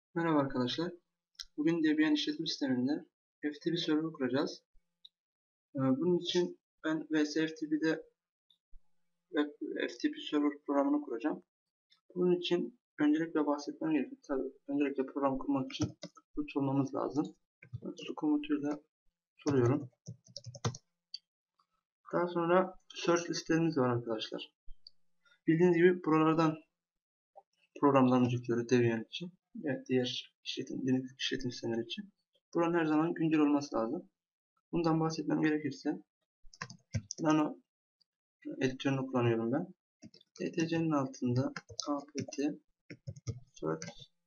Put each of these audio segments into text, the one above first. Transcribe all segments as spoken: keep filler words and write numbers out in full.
Merhaba arkadaşlar. Bugün Debian işletim sisteminde F T P server kuracağız. Ee, Bunun için ben V S F T P'de F T P server programını kuracağım. Bunun için öncelikle bahsetmem gerekiyor. Tabii öncelikle program kurmak için root olmamız lazım. Su komutuyla soruyorum. Daha sonra search listelerimiz var arkadaşlar. Bildiğiniz gibi buralardan programlarımızı yüklüyoruz Debian için ve diğer işletim, Linux işletim sistemleri için. Buranın her zaman güncel olması lazım. Bundan bahsetmem gerekirse Nano editörünü kullanıyorum ben. E T C'nin altında apt search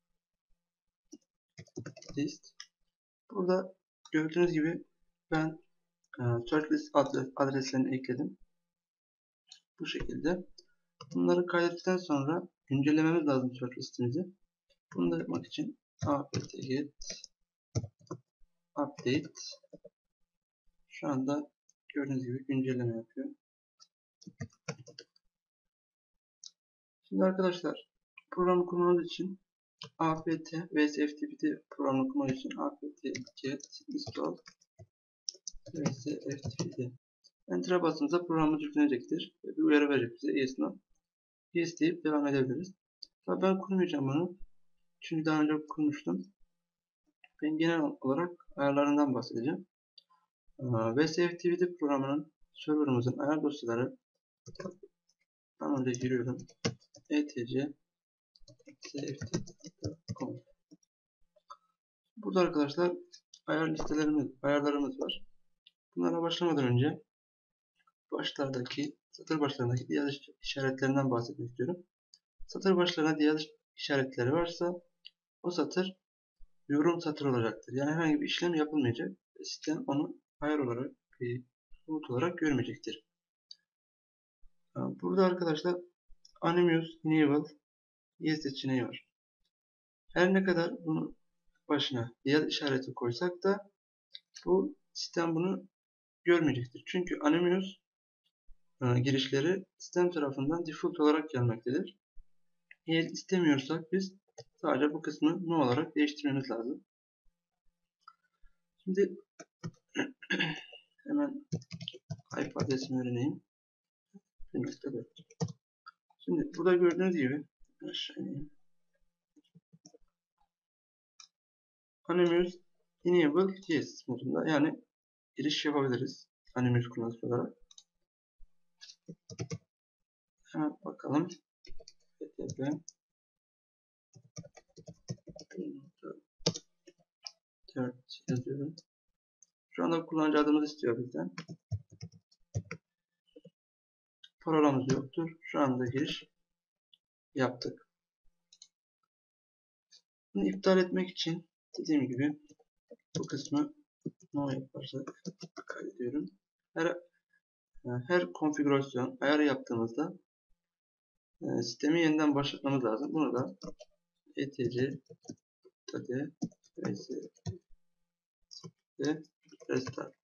list. Burada gördüğünüz gibi ben e, search list adres, adreslerini ekledim. Bu şekilde. Bunları kaydettikten sonra güncellememiz lazım search listimizi. Bunu da yapmak için apt get update şu anda gördüğünüz gibi güncelleme yapıyor. Şimdi arkadaşlar programı kurmamız için apt V S F T P'de programı kurmak için apt get install V S F T P'de Enter'a bastığımızda programımız yüklenecektir. Bir uyarı verecek bize yes no. Yes deyip devam edebiliriz. Tabii ben kurmayacağım bunu. Çünkü daha önce kurmuştum. Ben genel olarak ayarlarından bahsedeceğim. V S F T P'de programının serverımızın ayar dosyaları ben önce giriyorum. etc vsft nokta com Burada arkadaşlar ayar listelerimiz, ayarlarımız var. Bunlara başlamadan önce başlardaki, satır başlarındaki diğer işaretlerinden bahsetmek istiyorum. Satır başlarına diğer işaretleri varsa o satır yorum satır olacaktır. Yani herhangi bir işlem yapılmayacak. Sistem onu ayar olarak, bir komut olarak görmeyecektir. Burada arkadaşlar Animuse Enable yes seçeneği var. Her ne kadar bunun başına diğer işareti koysak da bu sistem bunu görmeyecektir. Çünkü Animuse girişleri sistem tarafından default olarak gelmektedir. Eğer istemiyorsak biz sadece bu kısmı no olarak değiştirmemiz lazım. Şimdi hemen I P adresimi öğreneyim. Şimdi burada gördüğünüz gibi aşağı ineyim. Animuse Enable Yes modunda, yani giriş yapabiliriz Animuse kullanıcı olarak. Hemen bakalım. F T P dört yazıyorum. Şu anda kullanıcı adımız istiyor bizden. Parolamız yoktur. Şu anda giriş yaptık. Bunu iptal etmek için dediğim gibi bu kısmı no yaparsak kaydediyorum. Her, her konfigürasyon ayarı yaptığımızda e, sistemi yeniden başlatmamız lazım. Bunu da etc d ve restart.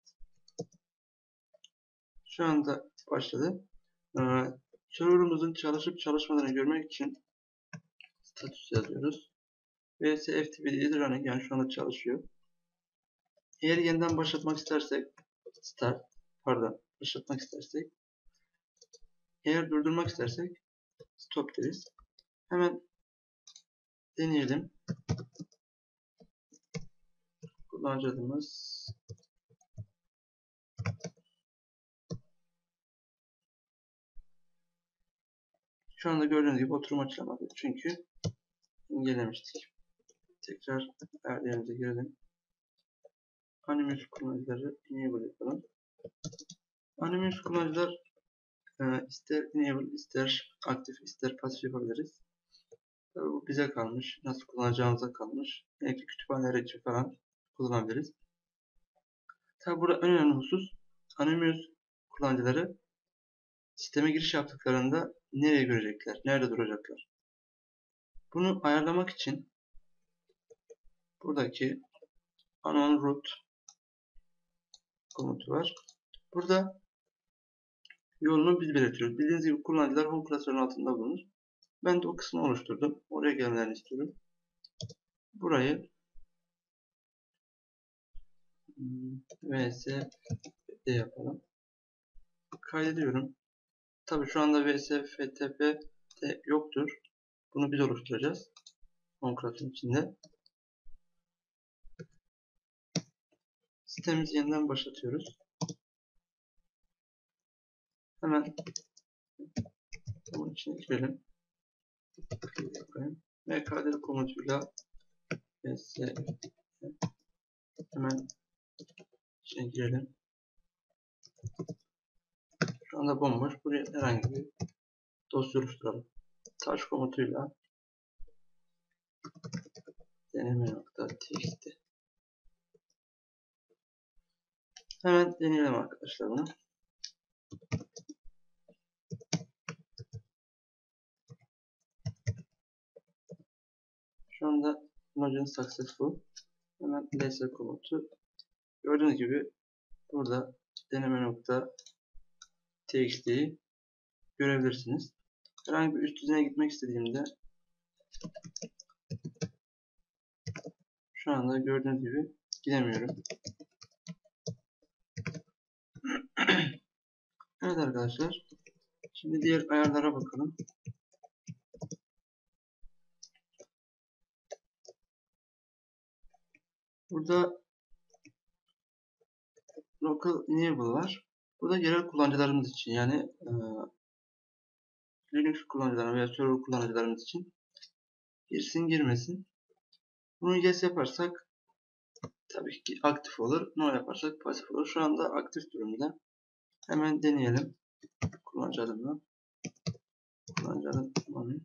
Şu anda başladı. Ee, serverımızın çalışıp çalışmadığını görmek için status yazıyoruz. V S F T P is running, yani şu anda çalışıyor. Eğer yeniden başlatmak istersek start, pardon, başlatmak istersek, eğer durdurmak istersek stop deriz. Hemen deneyelim. Kullanıcı adımız şu anda gördüğünüz gibi oturum açılamadı. Çünkü engellemiştik. Tekrar ayarlarımıza girelim. Animus kullanıcıları enable yapalım. Animus kullanıcılar e, ister enable, ister aktif, ister pasif yapabiliriz. Tabii bu bize kalmış. Nasıl kullanacağımıza kalmış. Belki kütüphaneler için falan kullanabiliriz. Tabii burada en önemli husus Animus kullanıcıları sisteme giriş yaptıklarında nereye görecekler? Nerede duracaklar? Bunu ayarlamak için buradaki anon root komutu var. Burada yolunu biz belirtiyoruz. Bildiğiniz gibi kullanıcılar home klasörün altında bulunur. Ben de o kısmı oluşturdum. Oraya gelmelerini istiyorum. burayı vs yapalım. Kaydediyorum. Tabi şu anda vsftp de yoktur. Bunu biz oluşturacağız. Concrat'ın içinde. Sitemizi yeniden başlatıyoruz. Hemen bunun içine girelim. mkdir komutuyla vs hemen içine girelim. Şu anda bomboş. Buraya herhangi bir dosya oluşturalım. Touch komutuyla deneme.txt hemen deneyelim arkadaşlar bunu. Şu anda login successful. Hemen ls komutu. Gördüğünüz gibi burada deneme.txt'yi görebilirsiniz. Herhangi bir üst düzene gitmek istediğimde şu anda gördüğünüz gibi gidemiyorum. Evet arkadaşlar. Şimdi diğer ayarlara bakalım. Burada local enable var. Burada yerel kullanıcılarımız için, yani e, Linux kullanıcılarımız veya server kullanıcılarımız için girsin girmesin. Bunu yes yaparsak tabii ki aktif olur. No yaparsak pasif olur. Şu anda aktif durumda. Hemen deneyelim. Kullanıcı adımla. Kullanıcı adım kullanayım.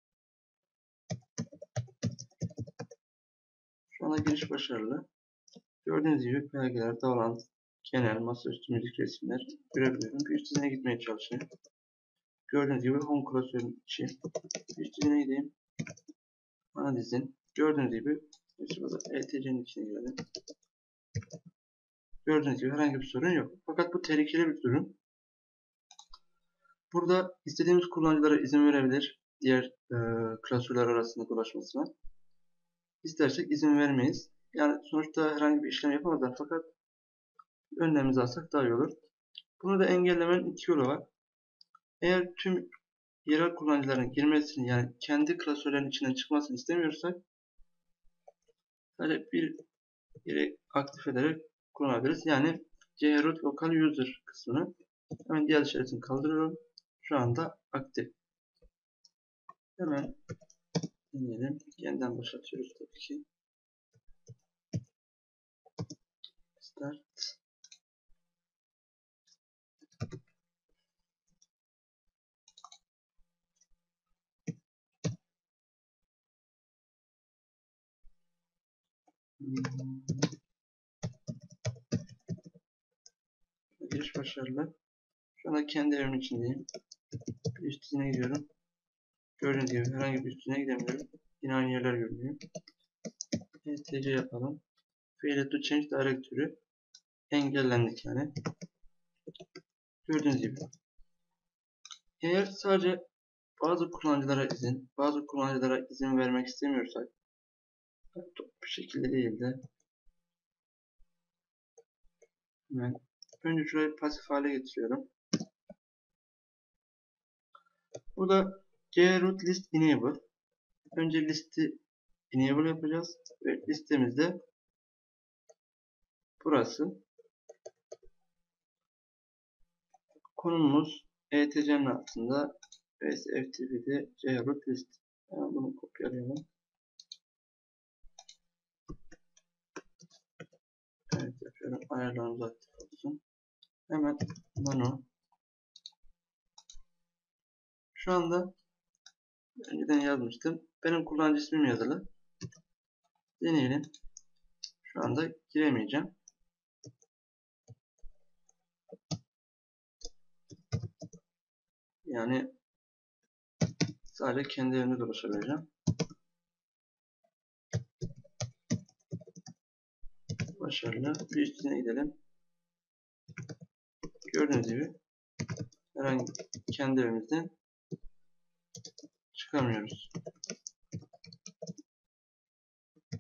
Şu anda giriş başarılı. Gördüğünüz gibi belgeler, dağılan, genel, masaüstü müzik resimler görebiliyorum. Bir üst düzene gitmeye çalışıyorum. Gördüğünüz gibi home klasörün içi. Bir üst düzene gideyim. Ana dizin. Gördüğünüz gibi E T C'nin içine girelim. Gördüğünüz gibi herhangi bir sorun yok. Fakat bu tehlikeli bir durum. Burada istediğimiz kullanıcılara izin verebilir. Diğer e, klasörler arasında dolaşmasına. İstersek izin vermeyiz. Yani sonuçta herhangi bir işlem yapamazlar, fakat önlemimizi alsak daha iyi olur. Bunu da engellemenin iki yolu var. Eğer tüm yerel kullanıcıların girmesini, yani kendi klasörlerin içinden çıkmasını istemiyorsak sadece bir yeri aktif ederek kullanabiliriz. Yani chroot local user kısmını hemen diğer işaretini kaldırıyorum. Şu anda aktif. Hemen deneyelim. Yeniden başlatıyoruz tabii ki. Start. Giriş başarılı. Şu anda kendi evimin içindeyim. Bir üst düzene gidiyorum. Gördüğünüz gibi herhangi bir üst düzene gidemiyorum. Yine aynı yerler görünüyor. E T C yapalım. Failed to change directory. Engellendik yani. Gördüğünüz gibi. Eğer sadece bazı kullanıcılara izin, bazı kullanıcılara izin vermek istemiyorsak, bu şekilde değil de hemen önce şurayı pasif hale getiriyorum. Burada chroot list enable. Önce listi enable yapacağız ve listemizde burası. Konumumuz E T C'nin altında vsftp'de chroot list. Hemen bunu kopyalayalım. Evet yapıyorum. Ayarlarımız aktif olsun. Hemen nano. Şu anda önceden yazmıştım. Benim kullanıcı ismim yazılı. Deneyelim. Şu anda giremeyeceğim. Yani sadece kendi evimde dolaşabileceğim. Başarılı. Bir üstüne gidelim. Gördüğünüz gibi herhangi kendi evimizden çıkamıyoruz.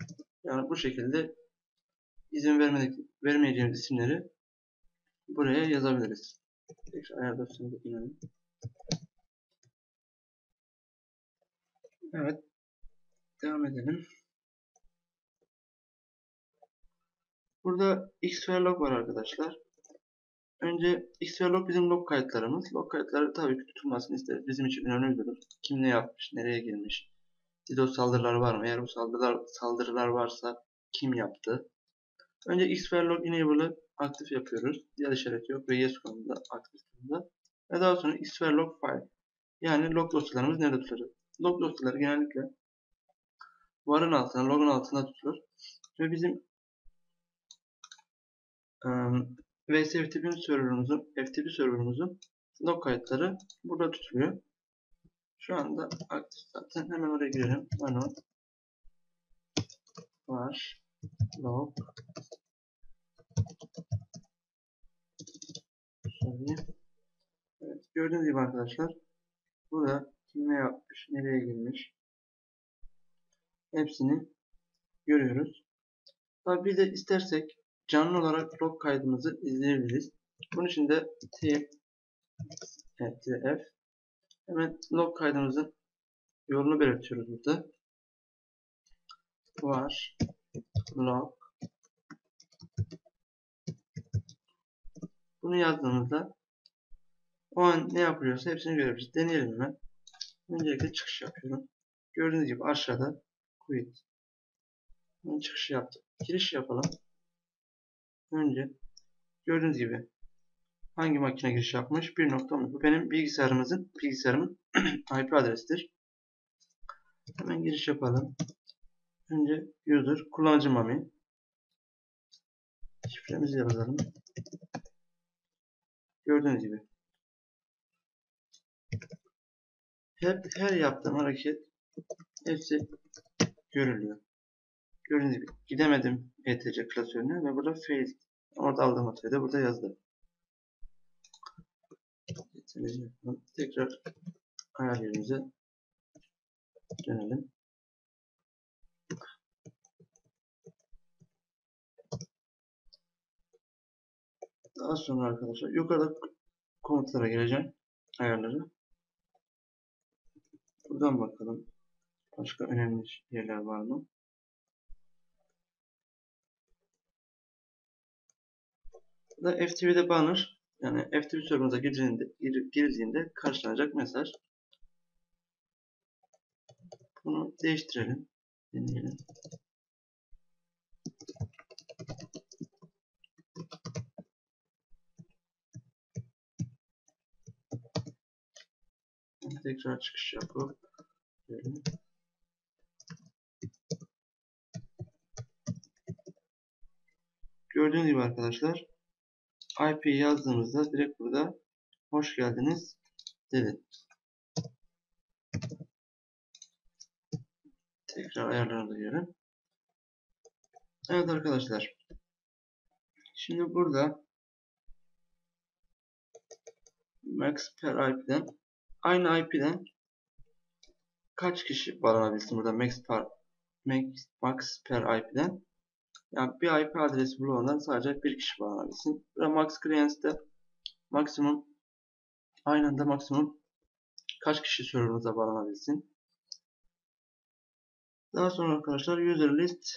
Yani bu şekilde izin vermedik, vermeyeceğimiz isimleri buraya yazabiliriz. Tekrar ayar dosyamıza inelim. Evet. Devam edelim. Burada xVerilog var arkadaşlar. Önce xVerilog bizim log kayıtlarımız. Log kayıtları tabii ki tutulmasını isteriz. Bizim için önemli bir durum. Kim ne yapmış, nereye girmiş, DDoS saldırıları var mı? Eğer bu saldırılar, saldırılar varsa kim yaptı? Önce xVerilog enable'ı aktif yapıyoruz. Diğer işareti yok ve yes konumunda aktif durumda. Ve daha sonra xVerilog file. Yani log dosyalarımız nerede tutulur? Log dosyaları genellikle varın altına, log'un altında tutulur. Ve bizim um, V S F T P serverımızın, F T P serverımızın log kayıtları burada tutuluyor. Şu anda aktif zaten. Hemen oraya girelim. Ano var log sorry. Evet, gördüğünüz gibi arkadaşlar burada kim ne yapmış, nereye girmiş hepsini görüyoruz. Tabi biz de istersek canlı olarak log kaydımızı izleyebiliriz. Bunun için de t evet, f hemen log kaydımızın yolunu belirtiyoruz burada. Var log. Bunu yazdığımızda o an ne yapılıyorsa hepsini görebiliriz. Deneyelim hemen. Öncelikle çıkış yapıyorum. Gördüğünüz gibi aşağıda quit. Ben çıkışı yaptım. Giriş yapalım. Önce gördüğünüz gibi hangi makine giriş yapmış? bir nokta on. Bu benim bilgisayarımızın bilgisayarımın I P adresidir. Hemen giriş yapalım. Önce user kullanıcı mami. Şifremizi yazalım. Gördüğünüz gibi hep her yaptığım hareket hepsi görülüyor. Gördüğünüz gibi gidemedim E T C klasörüne ve burada fail. Orada aldığım hatayı da burada yazdı. Tekrar ayar yerimize dönelim. Daha sonra arkadaşlar yukarıda komutlara geleceğim. Ayarları. Buradan bakalım. Başka önemli yerler var mı? Burada F T V'de banner. Yani F T V server'ımıza girildiğinde, girildiğinde karşılanacak mesaj. Bunu değiştirelim. Deneyelim. Tekrar çıkış yapıp verelim. Gördüğünüz gibi arkadaşlar I P yazdığımızda direkt burada hoş geldiniz dedi. Tekrar ayarlarına girelim. Evet arkadaşlar. Şimdi burada max per I P'den aynı I P'den kaç kişi bağlanabilsin burada max per max, max per I P'den yani bir I P adresi bulunandan sadece bir kişi bağlanabilsin. Burada max clients'te maksimum aynı anda maksimum kaç kişi server'ınıza bağlanabilsin. Daha sonra arkadaşlar user list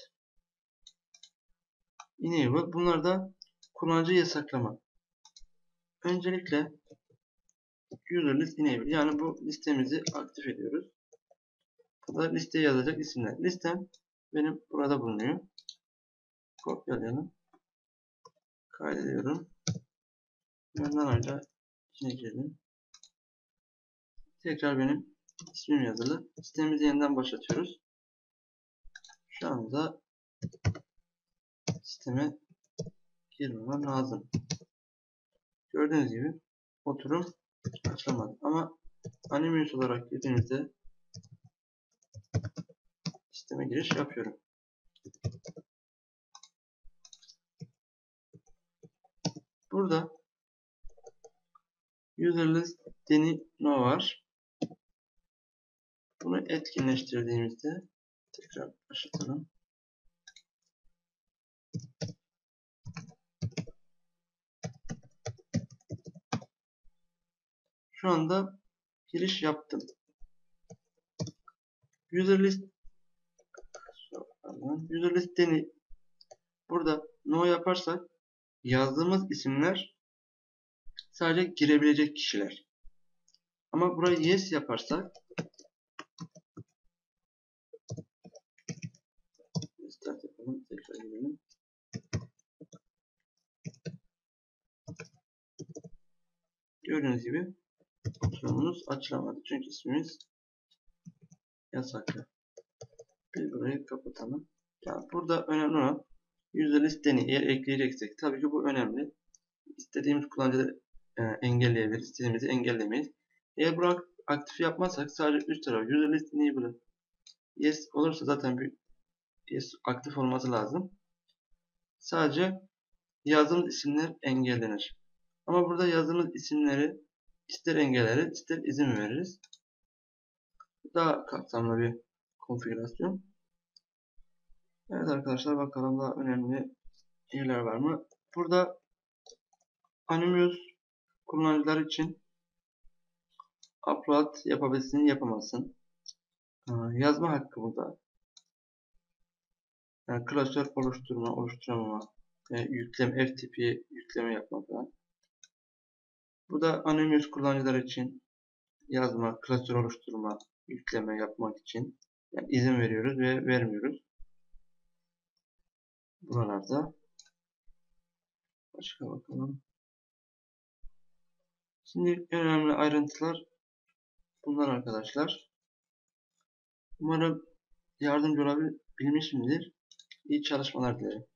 enable. Bunlar da kullanıcı yasaklama. Öncelikle user list enable yani bu listemizi aktif ediyoruz. Burada listeye yazacak isimler. Listem benim burada bulunuyor. Kopyalayalım. Kaydediyorum. Yandan hala içine girelim. Tekrar benim ismim yazılı. Listemizi yeniden başlatıyoruz. Şu anda sisteme girmem lazım. Gördüğünüz gibi oturum açılamadı. Ama Anonymous olarak girdiğimizde sisteme giriş yapıyorum. Burada user list deni no var. Bunu etkinleştirdiğimizde tekrar başlatalım. Şu anda giriş yaptım. User list User listeni burada no yaparsak yazdığımız isimler sadece girebilecek kişiler. Ama burayı yes yaparsak start yapalım. Tekrar girelim. Gördüğünüz gibi oturumumuz açılamadı. Çünkü ismimiz yasaklı. Biz burayı kapatalım. Yani burada önemli olan user listeni eğer ekleyeceksek tabii ki bu önemli. İstediğimiz kullanıcıları e, engelleyebiliriz. İstediğimizi engellemeyiz. Eğer bunu aktif yapmazsak sadece üst tarafı user list enable yes olursa zaten bir yes aktif olması lazım. Sadece yazdığımız isimler engellenir. Ama burada yazdığımız isimleri ister engelleriz ister izin veririz. Daha kapsamlı bir konfigürasyon. Evet arkadaşlar, bakalım daha önemli yerler var mı? Burada Anonymous kullanıcılar için upload yapabilirsin, yapamazsın. Yazma hakkı burada. Yani klasör oluşturma, oluşturamama, yani yükleme, F T P yükleme yapma falan. Burada Anonymous kullanıcılar için yazma, klasör oluşturma, yükleme yapmak için yani izin veriyoruz ve vermiyoruz. Buralarda. Başka bakalım. Şimdi en önemli ayrıntılar bunlar arkadaşlar. Umarım yardımcı olabilmişimdir. İyi çalışmalar dilerim.